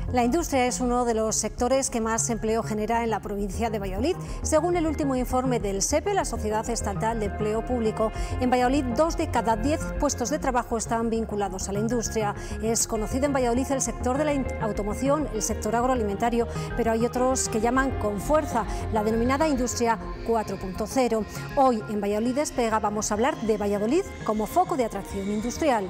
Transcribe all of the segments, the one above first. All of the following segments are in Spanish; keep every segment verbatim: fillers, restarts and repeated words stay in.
La industria es uno de los sectores que más empleo genera en la provincia de Valladolid. Según el último informe del S E P E, la Sociedad Estatal de Empleo Público, en Valladolid dos de cada diez puestos de trabajo están vinculados a la industria. Es conocido en Valladolid el sector de la automoción, el sector agroalimentario, pero hay otros que llaman con fuerza la denominada industria cuatro punto cero. Hoy en Valladolid Despega vamos a hablar de Valladolid como foco de atracción industrial.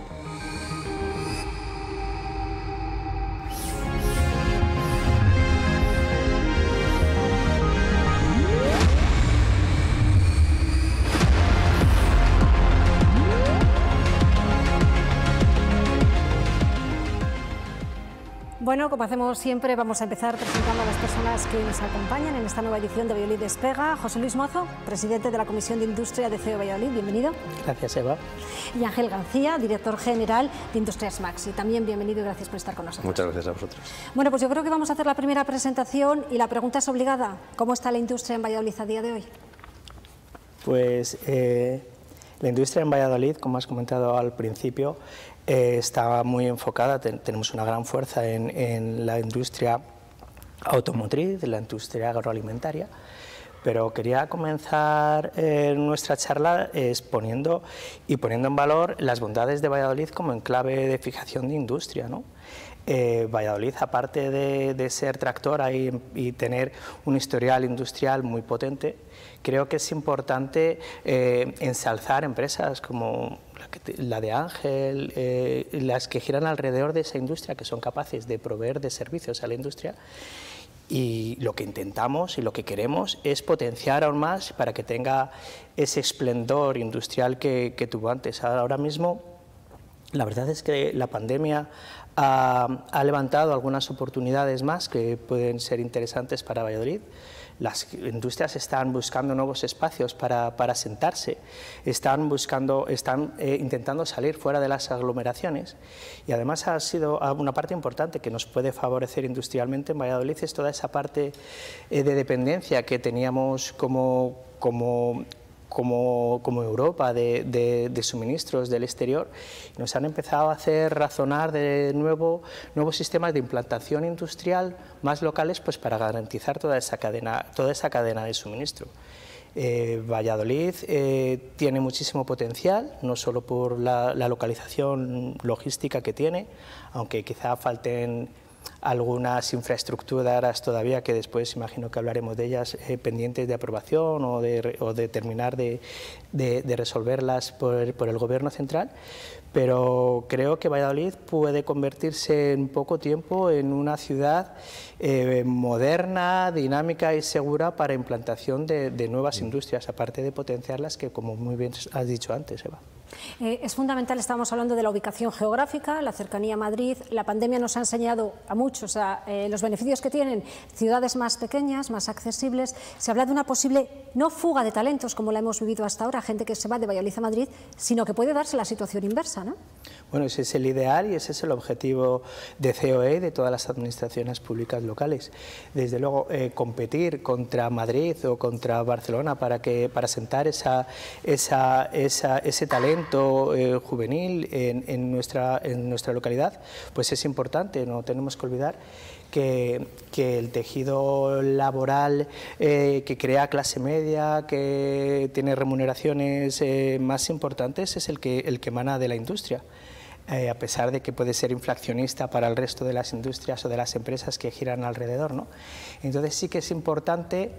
Bueno, como hacemos siempre, vamos a empezar presentando a las personas que nos acompañan en esta nueva edición de Valladolid Despega. José Luis Mozo, presidente de la Comisión de Industria de C E O Valladolid, bienvenido. Gracias, Eva. Y Ángel García, director general de Industrias Maxi, también bienvenido y gracias por estar con nosotros. Muchas gracias a vosotros. Bueno, pues yo creo que vamos a hacer la primera presentación y la pregunta es obligada. ¿Cómo está la industria en Valladolid a día de hoy? Pues eh, la industria en Valladolid, como has comentado al principio, Eh, está muy enfocada, ten, tenemos una gran fuerza en, en la industria automotriz, en la industria agroalimentaria, pero quería comenzar eh, nuestra charla exponiendo y poniendo en valor las bondades de Valladolid como enclave de fijación de industria, ¿no? Eh, Valladolid, aparte de, de ser tractora y, y tener un historial industrial muy potente, creo que es importante eh, ensalzar empresas como la, que, la de Ángel, eh, las que giran alrededor de esa industria, que son capaces de proveer de servicios a la industria. Y lo que intentamos y lo que queremos es potenciar aún más para que tenga ese esplendor industrial que, que tuvo antes. Ahora mismo, la verdad es que la pandemia ha, ha levantado algunas oportunidades más que pueden ser interesantes para Valladolid. Las industrias están buscando nuevos espacios para, para sentarse, están, buscando, están eh, intentando salir fuera de las aglomeraciones y además ha sido una parte importante que nos puede favorecer industrialmente en Valladolid, es toda esa parte eh, de dependencia que teníamos como, como Como, como Europa de, de, de suministros del exterior. Nos han empezado a hacer razonar de nuevo nuevos sistemas de implantación industrial más locales, pues para garantizar toda esa cadena, toda esa cadena de suministro. Eh, Valladolid eh, tiene muchísimo potencial, no solo por la, la localización logística que tiene, aunque quizá falten algunas infraestructuras todavía que después imagino que hablaremos de ellas eh, pendientes de aprobación o de, o de terminar de, de, de resolverlas por, por el Gobierno central, pero creo que Valladolid puede convertirse en poco tiempo en una ciudad eh, moderna, dinámica y segura para implantación de, de nuevas industrias, aparte de potenciarlas que, como muy bien has dicho antes, Eva. Eh, es fundamental, estábamos hablando de la ubicación geográfica, la cercanía a Madrid. La pandemia nos ha enseñado a muchos a, eh, los beneficios que tienen ciudades más pequeñas, más accesibles. Se habla de una posible, no fuga de talentos como la hemos vivido hasta ahora, gente que se va de Valladolid a Madrid, sino que puede darse la situación inversa, ¿no? Bueno, ese es el ideal y ese es el objetivo de C E O E y de todas las administraciones públicas locales. Desde luego, eh, competir contra Madrid o contra Barcelona para, que, para sentar esa, esa, esa, ese talento Eh, juvenil en, en, nuestra, en nuestra localidad, pues es importante. No tenemos que olvidar que, que el tejido laboral eh, que crea clase media, que tiene remuneraciones eh, más importantes, es el que, el que emana de la industria. Eh, a pesar de que puede ser inflacionista para el resto de las industrias o de las empresas que giran alrededor, ¿no? Entonces sí que es importante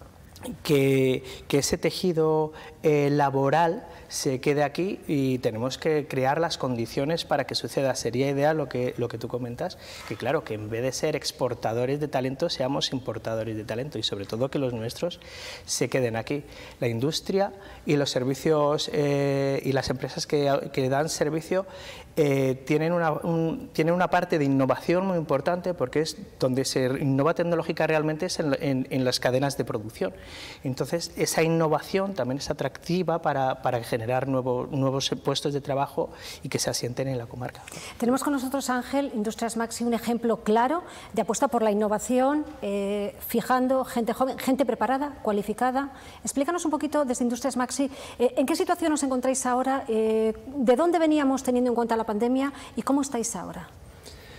que, que ese tejido eh, laboral se quede aquí y tenemos que crear las condiciones para que suceda. Sería ideal lo que, lo que tú comentas, que claro, que en vez de ser exportadores de talento, seamos importadores de talento y sobre todo que los nuestros se queden aquí. La industria y los servicios eh, y las empresas que, que dan servicio eh, tienen, una, un, tienen una parte de innovación muy importante, porque es donde se innova tecnológica realmente es en, en, en las cadenas de producción. Entonces esa innovación también es atractiva para, para generar nuevo, nuevos puestos de trabajo y que se asienten en la comarca. Tenemos con nosotros, Ángel, Industrias Maxi, un ejemplo claro de apuesta por la innovación, eh, fijando gente joven, gente preparada, cualificada. Explícanos un poquito desde Industrias Maxi, eh, ¿en qué situación os encontráis ahora? Eh, ¿De dónde veníamos teniendo en cuenta la pandemia y cómo estáis ahora?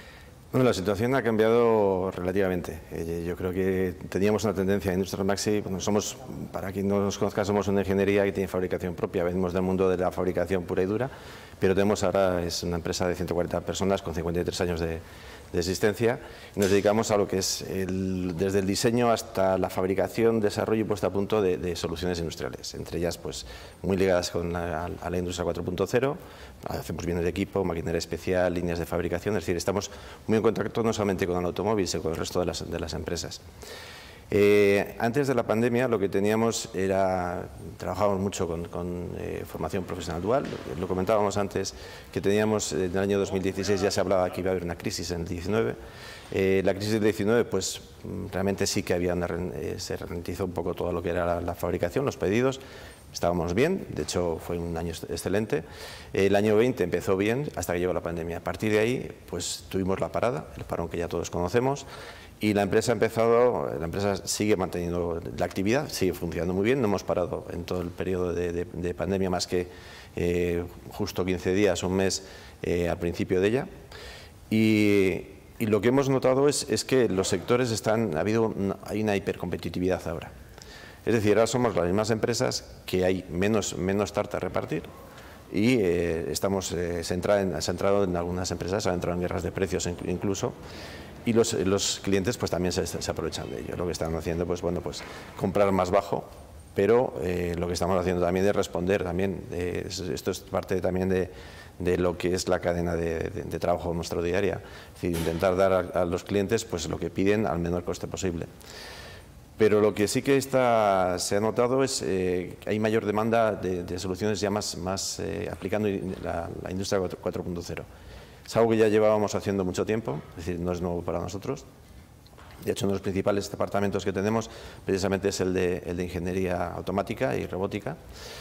Bueno, la situación ha cambiado relativamente. Eh, yo creo que teníamos una tendencia en Industrial Maxi, bueno, somos, para quien no nos conozca, somos una ingeniería que tiene fabricación propia, venimos del mundo de la fabricación pura y dura, pero tenemos ahora, es una empresa de ciento cuarenta personas con cincuenta y tres años de, de existencia, y nos dedicamos a lo que es el, desde el diseño hasta la fabricación, desarrollo y puesta a punto de, de soluciones industriales, entre ellas pues muy ligadas con la, a la industria cuatro punto cero, hacemos bienes de equipo, maquinaria especial, líneas de fabricación, es decir, estamos muy en contacto no solamente con el automóvil, sino con el resto de las, de las empresas. Eh, antes de la pandemia lo que teníamos era, trabajábamos mucho con, con eh, formación profesional dual, lo comentábamos antes que teníamos en el año dos mil dieciséis ya se hablaba que iba a haber una crisis en el diecinueve, eh, la crisis del diecinueve pues realmente sí que había una, eh, se ralentizó un poco todo lo que era la, la fabricación, los pedidos, estábamos bien, de hecho fue un año excelente, el año veinte empezó bien hasta que llegó la pandemia, a partir de ahí pues tuvimos la parada, el parón que ya todos conocemos. Y la empresa ha empezado, la empresa sigue manteniendo la actividad, sigue funcionando muy bien, no hemos parado en todo el periodo de, de, de pandemia más que eh, justo quince días, un mes eh, al principio de ella. Y, y lo que hemos notado es, es que los sectores están, ha habido una, hay una hipercompetitividad ahora. Es decir, ahora somos las mismas empresas que hay menos, menos tarta a repartir. Y eh, estamos eh, centrados en, centrado en algunas empresas, han entrado en guerras de precios incluso, y los, los clientes pues también se, se aprovechan de ello. Lo que están haciendo pues bueno pues comprar más bajo, pero eh, lo que estamos haciendo también es responder también, eh, esto es parte también de, de lo que es la cadena de, de, de trabajo nuestro diaria, es decir, intentar dar a, a los clientes pues lo que piden al menor coste posible. Pero lo que sí que está, se ha notado es eh, que hay mayor demanda de, de soluciones ya más, más eh, aplicando la, la industria cuatro punto cero. Es algo que ya llevábamos haciendo mucho tiempo, es decir, no es nuevo para nosotros. De hecho, uno de los principales departamentos que tenemos precisamente es el de, el de ingeniería automática y robótica.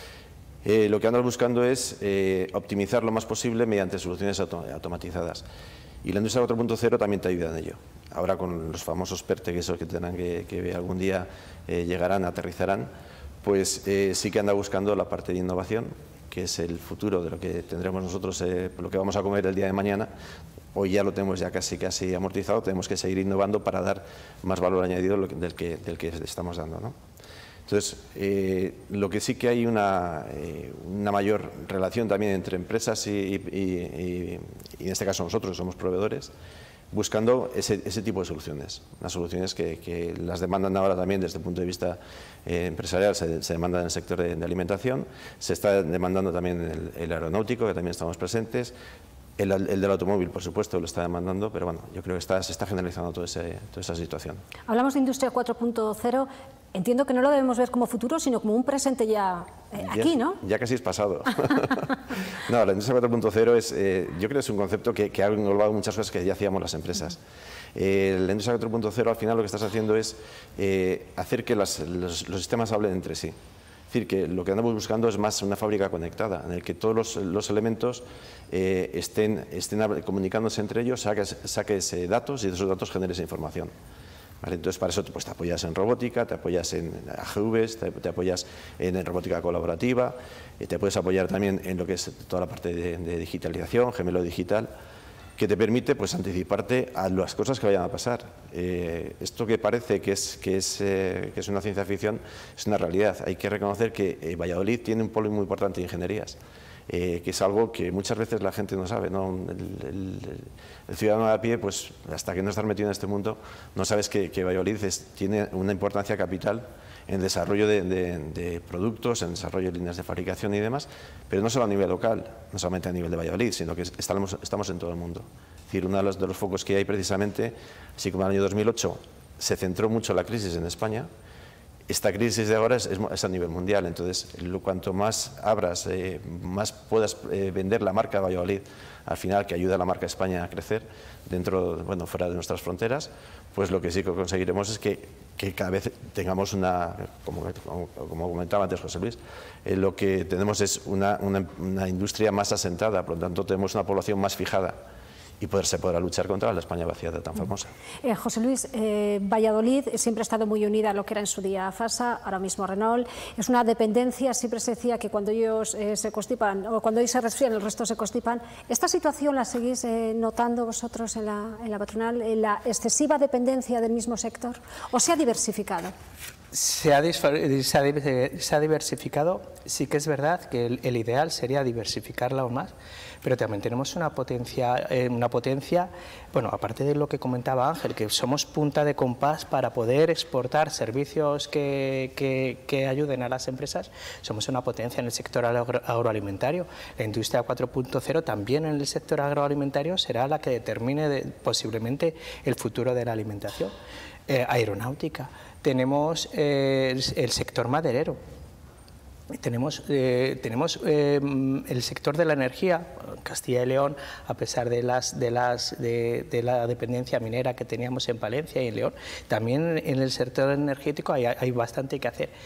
Eh, lo que andamos buscando es eh, optimizar lo más posible mediante soluciones auto automatizadas. Y la industria cuatro punto cero también te ayuda en ello. Ahora con los famosos PERTE, que esos que tendrán que, que algún día eh, llegarán, aterrizarán, pues eh, sí que anda buscando la parte de innovación, que es el futuro de lo que tendremos nosotros, eh, lo que vamos a comer el día de mañana. Hoy ya lo tenemos ya casi casi amortizado, tenemos que seguir innovando para dar más valor añadido del que, del que estamos dando, ¿no? Entonces, eh, lo que sí que hay una, eh, una mayor relación también entre empresas y, y, y, y en este caso nosotros somos proveedores, buscando ese, ese tipo de soluciones, las soluciones que, que las demandan ahora también desde el punto de vista eh, empresarial, se, se demandan en el sector de, de alimentación, se está demandando también el, el aeronáutico, que también estamos presentes, el, el del automóvil, por supuesto, lo está demandando, pero bueno, yo creo que está, se está generalizando todo ese, toda esa situación. Hablamos de industria cuatro punto cero, entiendo que no lo debemos ver como futuro, sino como un presente ya eh, aquí, ¿no? Ya casi es pasado. No, la industria cuatro punto cero es, eh, yo creo que es un concepto que, que ha englobado muchas cosas que ya hacíamos las empresas. Eh, la industria cuatro punto cero al final lo que estás haciendo es eh, hacer que las, los, los sistemas hablen entre sí. Es decir, que lo que andamos buscando es más una fábrica conectada, en el que todos los, los elementos eh, estén, estén comunicándose entre ellos, saques, saques eh, datos y de esos datos generes información. ¿Vale? Entonces, para eso pues, te apoyas en robótica, te apoyas en A G Vs, te, te apoyas en, en robótica colaborativa, eh, te puedes apoyar también en lo que es toda la parte de, de digitalización, gemelo digital, que te permite pues, anticiparte a las cosas que vayan a pasar. Eh, esto que parece que es, que, es, eh, que es una ciencia ficción es una realidad. Hay que reconocer que eh, Valladolid tiene un polo muy importante de ingenierías, eh, que es algo que muchas veces la gente no sabe, ¿no? El, el, el ciudadano de a pie, pues, hasta que no estás metido en este mundo, no sabes que, que Valladolid es, tiene una importancia capital en el desarrollo de, de, de productos, en el desarrollo de líneas de fabricación y demás, pero no solo a nivel local, no solamente a nivel de Valladolid, sino que estamos, estamos en todo el mundo. Es decir, uno de los, de los focos que hay precisamente, así como en el año dos mil ocho se centró mucho la crisis en España, esta crisis de ahora es, es, es a nivel mundial, entonces lo, cuanto más abras, eh, más puedas eh, vender la marca Valladolid, al final que ayuda a la marca España a crecer dentro, bueno, fuera de nuestras fronteras, pues lo que sí que conseguiremos es que, que cada vez tengamos una, como, como, como comentaba antes José Luis, eh, lo que tenemos es una, una, una industria más asentada, por lo tanto tenemos una población más fijada y poder, se podrá luchar contra la España vaciada tan famosa. Eh, José Luis, eh, Valladolid siempre ha estado muy unida a lo que era en su día FASA, ahora mismo Renault. Es una dependencia, siempre se decía que cuando ellos eh, se constipan, o cuando ellos se resfrían, el resto se constipan. ¿Esta situación la seguís eh, notando vosotros en la, en la patronal, en la excesiva dependencia del mismo sector, o se ha diversificado? Se ha, se, ha, se ha diversificado, sí que es verdad que el, el ideal sería diversificarla aún más, pero también tenemos una potencia, eh, una potencia, bueno, aparte de lo que comentaba Ángel, que somos punta de compás para poder exportar servicios que, que, que ayuden a las empresas, somos una potencia en el sector agro, agroalimentario. La industria cuatro punto cero también en el sector agroalimentario será la que determine de, posiblemente el futuro de la alimentación. Eh, aeronáutica. Tenemos eh, el, el sector maderero, tenemos, eh, tenemos eh, el sector de la energía. Castilla y León, a pesar de, las, de, las, de, de la dependencia minera que teníamos en Palencia y en León, también en el sector energético hay, hay bastante que hacer.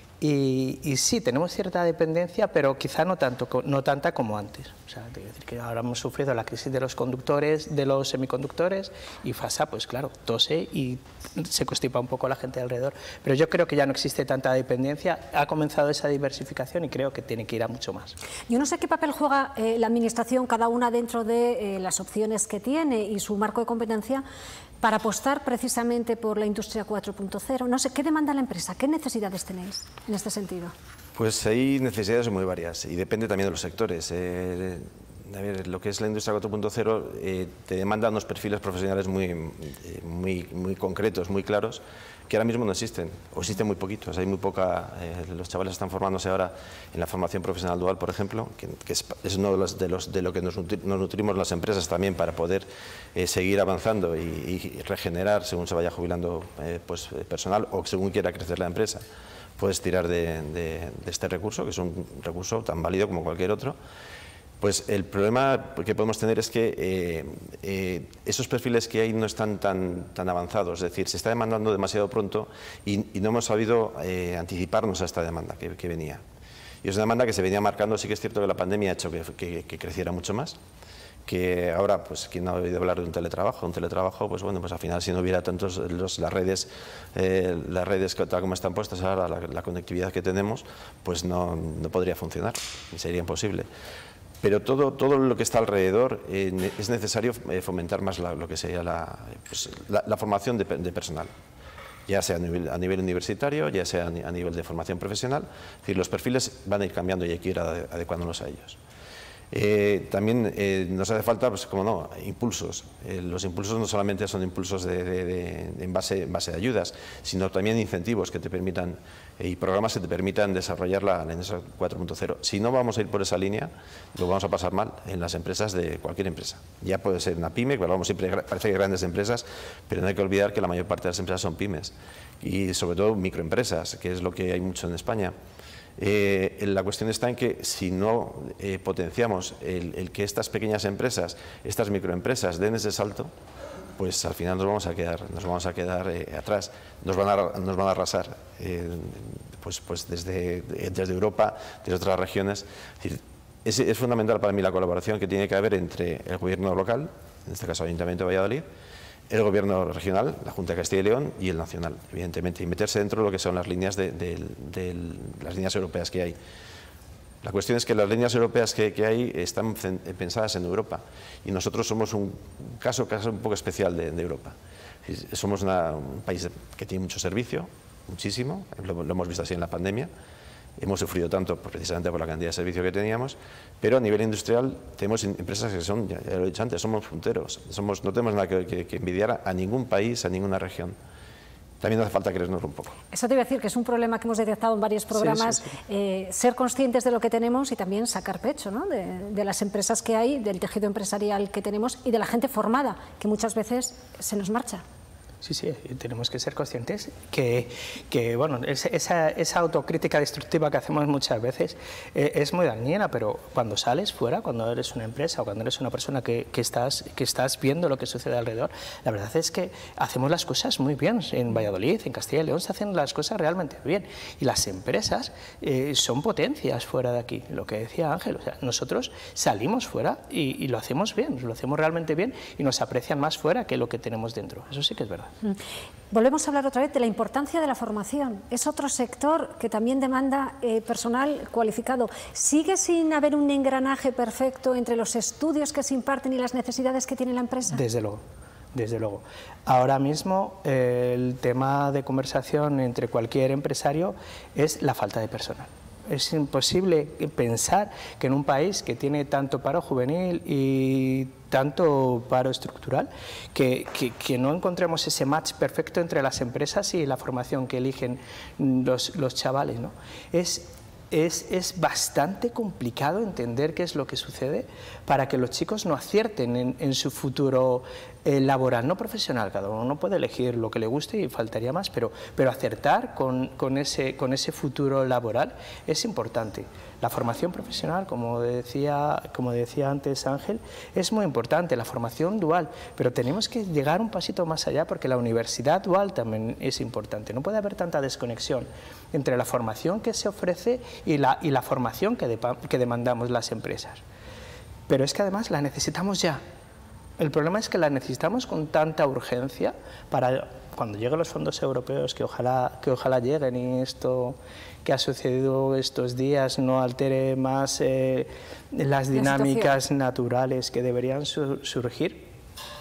Y, y sí, tenemos cierta dependencia, pero quizá no, tanto, no tanta como antes. O sea, es decir, que ahora hemos sufrido la crisis de los conductores, de los semiconductores, y FASA, pues claro, tose y se constipa un poco la gente alrededor. Pero yo creo que ya no existe tanta dependencia, ha comenzado esa diversificación y creo que tiene que ir a mucho más. Yo no sé qué papel juega eh, la Administración, cada una dentro de eh, las opciones que tiene y su marco de competencia, para apostar precisamente por la industria cuatro punto cero. No sé, ¿qué demanda la empresa? ¿Qué necesidades tenéis en este sentido? Pues hay necesidades muy varias y depende también de los sectores. Eh, a ver, lo que es la industria cuatro punto cero eh, te demanda unos perfiles profesionales muy, muy, muy concretos, muy claros, que ahora mismo no existen, o existen muy poquitos. Hay muy poca, eh, los chavales están formándose ahora en la formación profesional dual, por ejemplo, que, que es, es uno de, los, de, los, de lo que nos, nutri, nos nutrimos las empresas también para poder eh, seguir avanzando y, y regenerar según se vaya jubilando eh, pues, personal o según quiera crecer la empresa. Puedes tirar de, de, de este recurso, que es un recurso tan válido como cualquier otro. Pues el problema que podemos tener es que eh, eh, esos perfiles que hay no están tan, tan avanzados, es decir, se está demandando demasiado pronto y, y no hemos sabido eh, anticiparnos a esta demanda que, que venía. Y es una demanda que se venía marcando, sí que es cierto que la pandemia ha hecho que, que, que creciera mucho más, que ahora, pues, ¿quién no ha oído hablar de un teletrabajo? Un teletrabajo, pues bueno, pues al final si no hubiera tantos, los, las redes, eh, las redes tal como están puestas ahora, la, la conectividad que tenemos, pues no, no podría funcionar, sería imposible. Pero todo, todo lo que está alrededor eh, es necesario fomentar más la, lo que sería la, pues, la, la formación de, de personal, ya sea a nivel, a nivel universitario, ya sea a nivel de formación profesional. Es decir, los perfiles van a ir cambiando y hay que ir adecuándonos a ellos. Eh, también eh, nos hace falta, pues como no, impulsos. Eh, los impulsos no solamente son impulsos de, de, de, de en, base, en base a ayudas, sino también incentivos que te permitan eh, y programas que te permitan desarrollar la, la industria cuatro punto cero. Si no vamos a ir por esa línea, lo vamos a pasar mal en las empresas de cualquier empresa. Ya puede ser una pyme, que hablamos siempre, parece que grandes empresas, pero no hay que olvidar que la mayor parte de las empresas son pymes y sobre todo microempresas, que es lo que hay mucho en España. Eh, la cuestión está en que si no eh, potenciamos el, el que estas pequeñas empresas, estas microempresas den ese salto, pues al final nos vamos a quedar, nos vamos a quedar eh, atrás, nos van a, nos van a arrasar, eh, pues, pues desde, desde Europa, desde otras regiones. Es decir, es, es fundamental para mí la colaboración que tiene que haber entre el gobierno local, en este caso el Ayuntamiento de Valladolid, el gobierno regional, la Junta de Castilla y León y el nacional, evidentemente, y meterse dentro de lo que son las líneas, de, de, de, de las líneas europeas que hay. La cuestión es que las líneas europeas que, que hay están pensadas en Europa y nosotros somos un caso, caso un poco especial de, de Europa. Somos una, un país que tiene mucho servicio, muchísimo, lo, lo hemos visto así en la pandemia. Hemos sufrido tanto precisamente por la cantidad de servicio que teníamos, pero a nivel industrial tenemos empresas que son, ya, ya lo he dicho antes, somos punteros, somos, no tenemos nada que, que, que envidiar a ningún país, a ninguna región. También hace falta creernos un poco. Eso te iba a decir que es un problema que hemos detectado en varios programas, sí, sí, sí. Eh, ser conscientes de lo que tenemos y también sacar pecho, ¿no? de, de las empresas que hay, del tejido empresarial que tenemos y de la gente formada, que muchas veces se nos marcha. Sí, sí, tenemos que ser conscientes que, que bueno, esa, esa autocrítica destructiva que hacemos muchas veces eh, es muy dañina, pero cuando sales fuera, cuando eres una empresa o cuando eres una persona que, que, estás, que estás viendo lo que sucede alrededor, la verdad es que hacemos las cosas muy bien. En Valladolid, en Castilla y León, se hacen las cosas realmente bien. Y las empresas eh, son potencias fuera de aquí, lo que decía Ángel. O sea, nosotros salimos fuera y, y lo hacemos bien, lo hacemos realmente bien y nos aprecian más fuera que lo que tenemos dentro. Eso sí que es verdad. Volvemos a hablar otra vez de la importancia de la formación. Es otro sector que también demanda eh, personal cualificado. ¿Sigue sin haber un engranaje perfecto entre los estudios que se imparten y las necesidades que tiene la empresa? Desde luego. Desde luego. Ahora mismo eh, el tema de conversación entre cualquier empresario es la falta de personal. Es imposible pensar que en un país que tiene tanto paro juvenil y tanto paro estructural, que, que, que no encontremos ese match perfecto entre las empresas y la formación que eligen los, los chavales, ¿no? Es, es, es bastante complicado entender qué es lo que sucede para que los chicos no acierten en, en su futuro eh, laboral, no profesional. Cada uno puede elegir lo que le guste y faltaría más, pero, pero acertar con, con, ese, con ese futuro laboral es importante. La formación profesional, como decía, como decía antes Ángel, es muy importante, la formación dual, pero tenemos que llegar un pasito más allá porque la universidad dual también es importante. No puede haber tanta desconexión entre la formación que se ofrece y la, y la formación que, de, que demandamos las empresas. Pero es que además la necesitamos ya. El problema es que la necesitamos con tanta urgencia para cuando lleguen los fondos europeos, que ojalá, que ojalá lleguen y esto que ha sucedido estos días no altere más eh, las dinámicas naturales que deberían su surgir.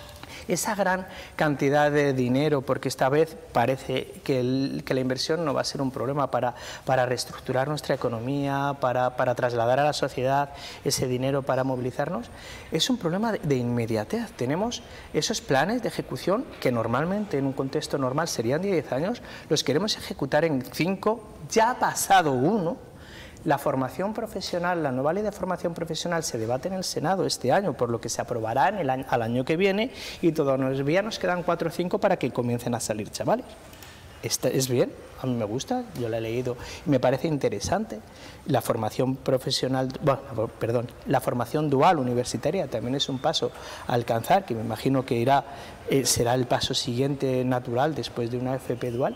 Esa gran cantidad de dinero, porque esta vez parece que, el, que la inversión no va a ser un problema para, para reestructurar nuestra economía, para, para trasladar a la sociedad ese dinero para movilizarnos, es un problema de, de inmediatez. Tenemos esos planes de ejecución que normalmente en un contexto normal serían diez años, los queremos ejecutar en cinco, ya ha pasado uno. La formación profesional, la nueva ley de formación profesional se debate en el Senado este año, por lo que se aprobará en el año, al año que viene y todavía nos quedan cuatro o cinco para que comiencen a salir chavales. Esta es bien, a mí me gusta, yo la he leído y me parece interesante. La formación profesional, bueno, perdón, la formación dual universitaria también es un paso a alcanzar, que me imagino que irá, eh, será el paso siguiente natural después de una F P dual.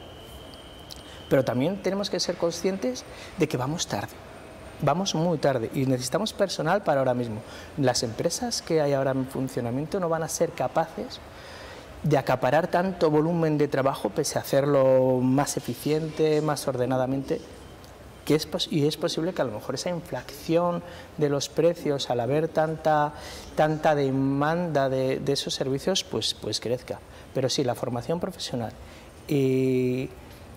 Pero también tenemos que ser conscientes de que vamos tarde, vamos muy tarde y necesitamos personal para ahora mismo. Las empresas que hay ahora en funcionamiento no van a ser capaces de acaparar tanto volumen de trabajo pese a hacerlo más eficiente, más ordenadamente, que es y es posible que a lo mejor esa inflación de los precios al haber tanta, tanta demanda de, de esos servicios pues, pues crezca. Pero sí, la formación profesional y...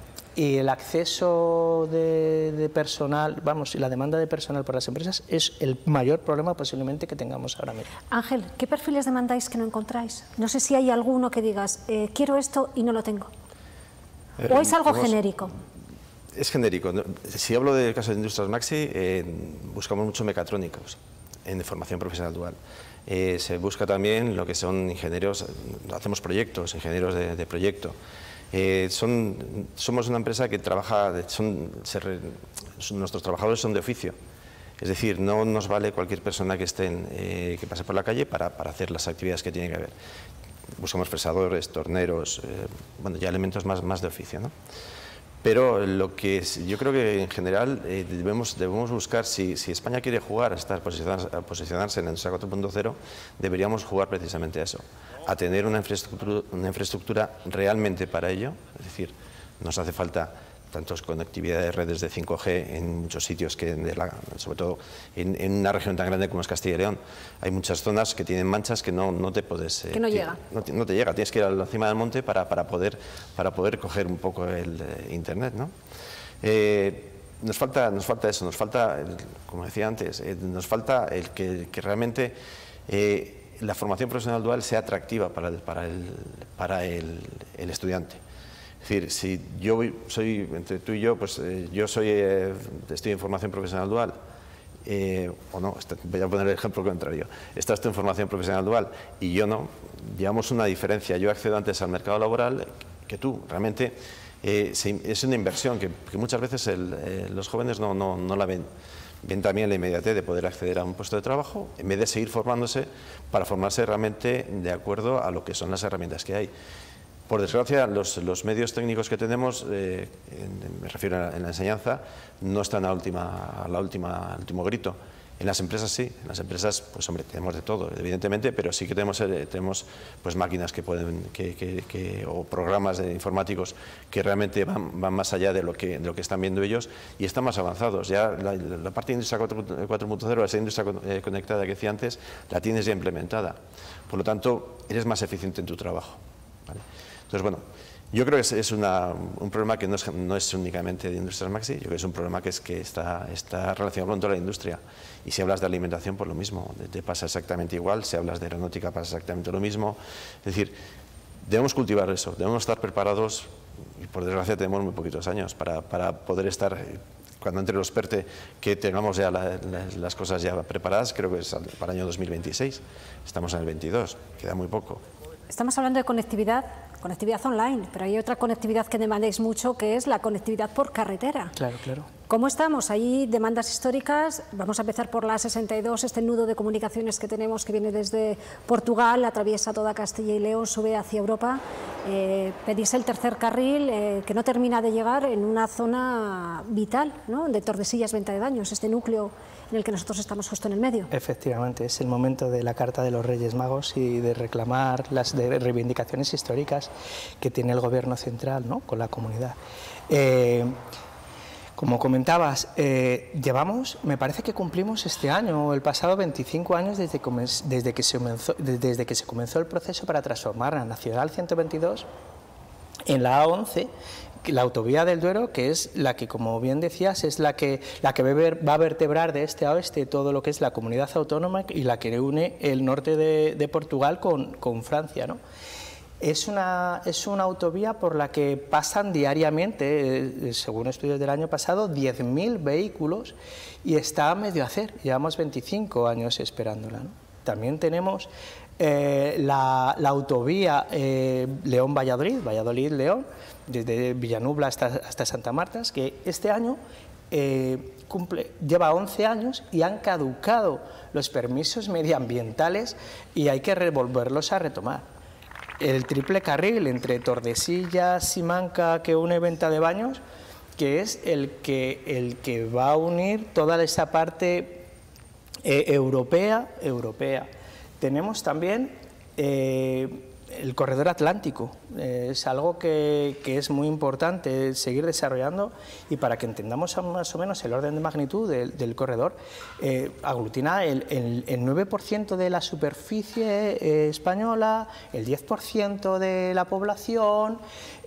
Y el acceso de, de personal, vamos, y la demanda de personal por las empresas es el mayor problema posiblemente que tengamos ahora mismo. Ángel, ¿qué perfiles demandáis que no encontráis? No sé si hay alguno que digas, eh, quiero esto y no lo tengo. Eh, ¿O es algo vamos, genérico? Es genérico. Si hablo del caso de Industrias Maxi, eh, buscamos mucho mecatrónicos en formación profesional dual. Eh, se busca también lo que son ingenieros, hacemos proyectos, ingenieros de, de proyecto. Eh, son, somos una empresa que trabaja, son, se re, nuestros trabajadores son de oficio, es decir, no nos vale cualquier persona que, estén, eh, que pase por la calle para, para hacer las actividades que tiene que haber. Buscamos fresadores, torneros, eh, bueno, ya elementos más, más de oficio, ¿no? Pero lo que es, yo creo que en general eh, debemos, debemos buscar, si, si España quiere jugar a, estar, posicionarse, a posicionarse en la industria cuatro punto cero, deberíamos jugar precisamente a eso, a tener una infraestructura, una infraestructura realmente para ello, es decir, nos hace falta tantos conectividad de redes de cinco G en muchos sitios, que de la, sobre todo en, en una región tan grande como es Castilla y León. Hay muchas zonas que tienen manchas que no, no te puedes... Eh, que no llega. No te, no te llega, tienes que ir a la cima del monte para, para, poder, para poder coger un poco el eh, internet, ¿no? Eh, nos, falta, nos falta eso, nos falta, el, como decía antes, eh, nos falta el que, que realmente eh, la formación profesional dual sea atractiva para el, para el, para el, el estudiante. Es decir, si yo soy, entre tú y yo, pues eh, yo soy, eh, estoy en formación profesional dual eh, o no, voy a poner el ejemplo contrario, estás tú en formación profesional dual y yo no, llevamos una diferencia, yo accedo antes al mercado laboral que tú, realmente eh, es una inversión que, que muchas veces el, eh, los jóvenes no, no, no la ven. Ven también la inmediatez de poder acceder a un puesto de trabajo en vez de seguir formándose para formarse realmente de acuerdo a lo que son las herramientas que hay. Por desgracia, los, los medios técnicos que tenemos, eh, en, me refiero a la, en la enseñanza, no están a, última, a la última, al último grito. En las empresas sí, en las empresas, pues hombre, tenemos de todo, evidentemente, pero sí que tenemos, eh, tenemos pues máquinas que pueden, que, que, que, o programas de informáticos que realmente van, van más allá de lo, que, de lo que están viendo ellos y están más avanzados. Ya la, la parte de Industria cuatro punto cero, esa industria conectada que decía antes, la tienes ya implementada. Por lo tanto, eres más eficiente en tu trabajo, ¿vale? Entonces, bueno, yo creo que es, es una, un problema que no es, no es únicamente de Industrias Maxi, yo creo que es un problema que, es, que está, está relacionado con toda la industria. Y si hablas de alimentación, pues lo mismo, te pasa exactamente igual, si hablas de aeronáutica pasa exactamente lo mismo. Es decir, debemos cultivar eso, debemos estar preparados, y por desgracia tenemos muy poquitos años para, para poder estar, cuando entre los PERTE, que tengamos ya la, la, las cosas ya preparadas, creo que es para el año dos mil veintiséis, estamos en el veintidós, queda muy poco. Estamos hablando de conectividad, conectividad online, pero hay otra conectividad que demandáis mucho, que es la conectividad por carretera. Claro, claro. ¿Cómo estamos? Hay demandas históricas. Vamos a empezar por la A sesenta y dos, este nudo de comunicaciones que tenemos que viene desde Portugal, atraviesa toda Castilla y León, sube hacia Europa. Eh, pedís el tercer carril eh, que no termina de llegar en una zona vital, ¿no?, de Tordesillas, Venta de Baños, este núcleo en el que nosotros estamos justo en el medio. Efectivamente, es el momento de la Carta de los Reyes Magos y de reclamar las de reivindicaciones históricas que tiene el Gobierno central, ¿no?, con la comunidad. Eh, como comentabas, eh, llevamos, me parece que cumplimos este año o el pasado veinticinco años desde, desde, que se comenzó, desde que se comenzó el proceso para transformar la Nacional ciento veintidós en la A once, la autovía del Duero, que es la que, como bien decías, es la que, la que va a vertebrar de este a oeste todo lo que es la comunidad autónoma y la que une el norte de, de Portugal con, con Francia, ¿no? Es una, es una autovía por la que pasan diariamente, eh, según estudios del año pasado, diez mil vehículos y está a medio hacer, llevamos veinticinco años esperándola, ¿no? También tenemos eh, la, la autovía eh, León-Valladolid, Valladolid-León, desde Villanubla hasta, hasta Santa Marta, que este año eh, cumple, lleva once años y han caducado los permisos medioambientales y hay que volverlos a retomar. El triple carril entre Tordesillas, Simanca, que une Venta de Baños, que es el que, el que va a unir toda esa parte eh, europea, europea. Tenemos también eh, el corredor atlántico, eh, es algo que, que es muy importante seguir desarrollando y para que entendamos más o menos el orden de magnitud del, del corredor, eh, aglutina el, el, el nueve por ciento de la superficie eh, española, el diez por ciento de la población,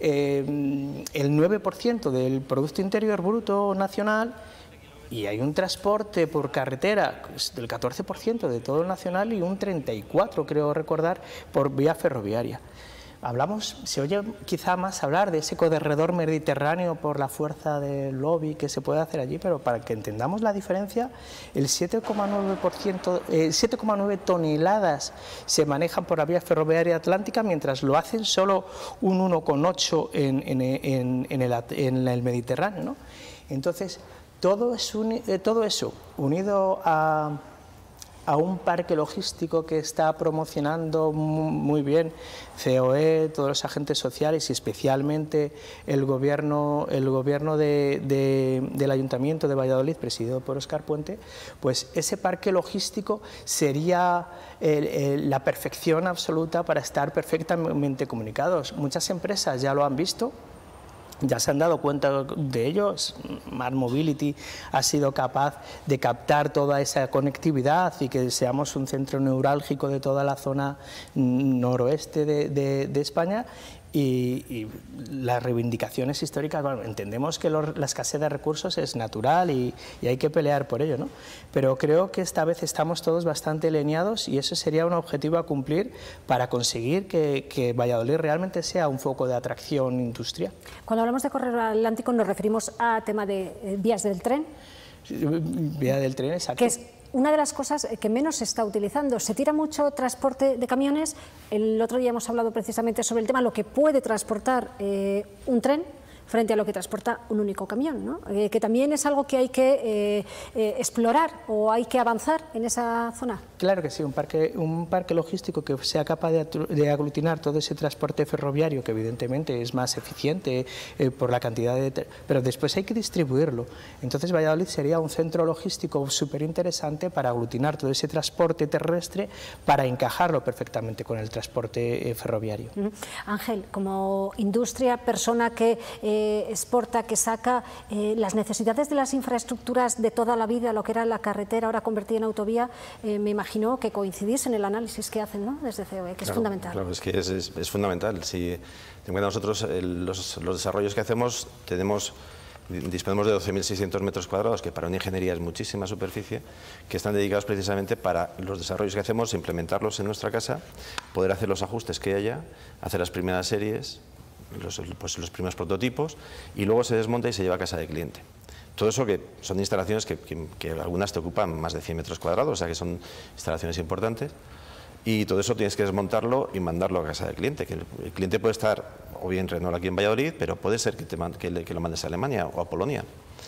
eh, el nueve por ciento del Producto Interior Bruto Nacional. Y hay un transporte por carretera del catorce por ciento de todo el nacional y un treinta y cuatro por ciento, creo recordar, por vía ferroviaria. Hablamos, se oye quizá más hablar de ese corredor mediterráneo por la fuerza del lobby que se puede hacer allí, pero para que entendamos la diferencia, el siete coma nueve por ciento, eh, siete coma nueve toneladas se manejan por la vía ferroviaria atlántica, mientras lo hacen solo un uno coma ocho en, en, en, en, el, en el Mediterráneo, ¿no? Entonces, Todo, es uni, eh, todo eso, unido a, a un parque logístico que está promocionando muy bien C O E, todos los agentes sociales y especialmente el gobierno, el gobierno de, de, del Ayuntamiento de Valladolid, presidido por Óscar Puente, pues ese parque logístico sería el, el, la perfección absoluta para estar perfectamente comunicados. Muchas empresas ya lo han visto, ya se han dado cuenta de ello. Smart Mobility ha sido capaz de captar toda esa conectividad y que seamos un centro neurálgico de toda la zona noroeste de, de, de España. Y, y las reivindicaciones históricas, bueno, entendemos que los, la escasez de recursos es natural y, y hay que pelear por ello, ¿no? Pero creo que esta vez estamos todos bastante alineados y eso sería un objetivo a cumplir para conseguir que, que Valladolid realmente sea un foco de atracción industrial. Cuando hablamos de corredor atlántico nos referimos a tema de eh, vías del tren. Vía del tren, exacto. Que es una de las cosas que menos se está utilizando. Se tira mucho transporte de camiones. El otro día hemos hablado precisamente sobre el tema, lo que puede transportar eh, un tren frente a lo que transporta un único camión, ¿no? Eh, que también es algo que hay que eh, eh, explorar o hay que avanzar en esa zona. Claro que sí, un parque, un parque logístico que sea capaz de, de aglutinar todo ese transporte ferroviario, que evidentemente es más eficiente eh, por la cantidad de... pero después hay que distribuirlo. Entonces Valladolid sería un centro logístico súper interesante para aglutinar todo ese transporte terrestre, para encajarlo perfectamente con el transporte eh, ferroviario. Uh-huh. Ángel, como industria, persona que... Eh, exporta, que saca, eh, las necesidades de las infraestructuras de toda la vida, lo que era la carretera ahora convertida en autovía, eh, me imagino que coincidís en el análisis que hacen, ¿no?, desde C O E, que claro, es fundamental. Claro, es que es, es, es fundamental. Si en cuenta nosotros el, los, los desarrollos que hacemos, tenemos, disponemos de doce mil seiscientos metros cuadrados, que para una ingeniería es muchísima superficie, que están dedicados precisamente para los desarrollos que hacemos, implementarlos en nuestra casa, poder hacer los ajustes que haya, hacer las primeras series, Los, pues los primeros prototipos, y luego se desmonta y se lleva a casa del cliente. Todo eso que son instalaciones que, que, que algunas te ocupan más de cien metros cuadrados, o sea que son instalaciones importantes, y todo eso tienes que desmontarlo y mandarlo a casa del cliente, que el, el cliente puede estar o bien Renault aquí en Valladolid, pero puede ser que, te, que, le, que lo mandes a Alemania o a Polonia.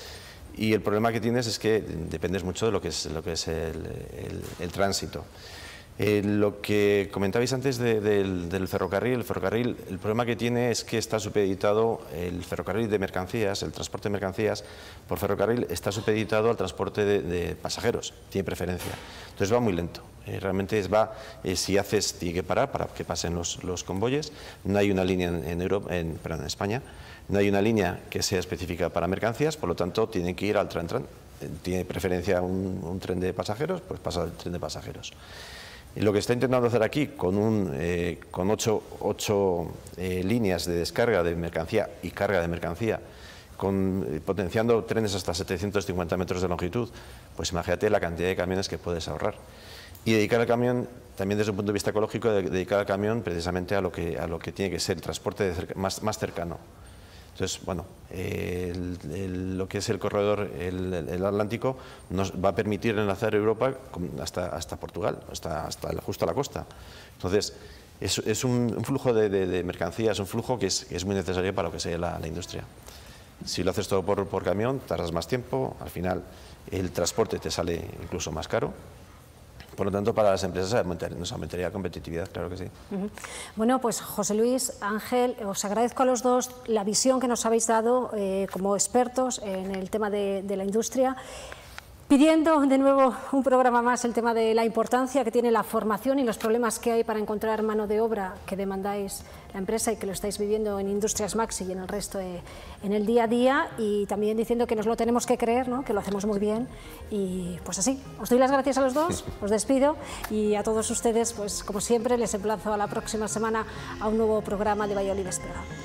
Y el problema que tienes es que dependes mucho de lo que es, lo que es el, el, el tránsito. Eh, lo que comentabais antes de, de, del ferrocarril, el ferrocarril, el problema que tiene es que está supeditado, el ferrocarril de mercancías, el transporte de mercancías por ferrocarril está supeditado al transporte de, de pasajeros, tiene preferencia. Entonces va muy lento, eh, realmente es, va, eh, si haces, tiene que parar para que pasen los, los convoyes, no hay una línea en, en, Europa, en, perdón, en España, no hay una línea que sea específica para mercancías, por lo tanto tienen que ir al tren, tren. Tiene preferencia un, un tren de pasajeros, pues pasa al tren de pasajeros. Y lo que está intentando hacer aquí, con, un, eh, con ocho, ocho eh, líneas de descarga de mercancía y carga de mercancía, con, eh, potenciando trenes hasta setecientos cincuenta metros de longitud, pues imagínate la cantidad de camiones que puedes ahorrar. Y dedicar al camión, también desde un punto de vista ecológico, de, dedicar al camión precisamente a lo que, a lo que tiene que ser el transporte de cerca, más, más cercano. Entonces, bueno, eh, el, el, lo que es el corredor, el, el Atlántico, nos va a permitir enlazar Europa hasta, hasta Portugal, hasta, hasta justo a la costa. Entonces, es, es un, un flujo de, de, de mercancías, un flujo que es, que es muy necesario para lo que sea la, la industria. Si lo haces todo por, por camión, tardas más tiempo, al final el transporte te sale incluso más caro. Por lo tanto, para las empresas nos aumentaría la competitividad, claro que sí. Uh-huh. Bueno, pues José Luis, Ángel, os agradezco a los dos la visión que nos habéis dado eh, como expertos en el tema de, de la industria, pidiendo de nuevo un programa más el tema de la importancia que tiene la formación y los problemas que hay para encontrar mano de obra que demandáis la empresa y que lo estáis viviendo en Industrias Maxi y en el resto de, en el día a día, y también diciendo que nos lo tenemos que creer, ¿no?, que lo hacemos muy bien. Y pues así, os doy las gracias a los dos, os despido, y a todos ustedes, pues como siempre, les emplazo a la próxima semana a un nuevo programa de Valladolid Despega.